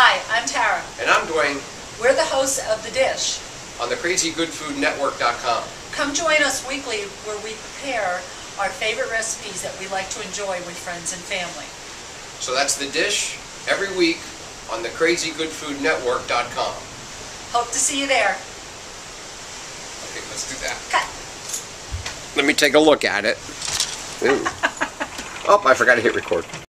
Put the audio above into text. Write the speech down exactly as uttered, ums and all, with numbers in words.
Hi, I'm Tara. And I'm Dwayne. We're the hosts of The Dish on the crazy good food network dot com. Come join us weekly where we prepare our favorite recipes that we like to enjoy with friends and family. So that's The Dish every week on the crazy good food network dot com. Hope to see you there. Okay, let's do that. Cut. Let me take a look at it. Ooh. Oh, I forgot to hit record.